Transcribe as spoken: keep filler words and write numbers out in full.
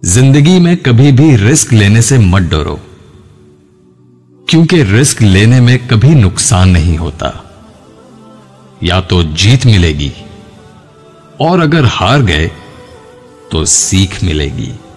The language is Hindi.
जिंदगी में कभी भी रिस्क लेने से मत डरो, क्योंकि रिस्क लेने में कभी नुकसान नहीं होता। या तो जीत मिलेगी और अगर हार गए तो सीख मिलेगी।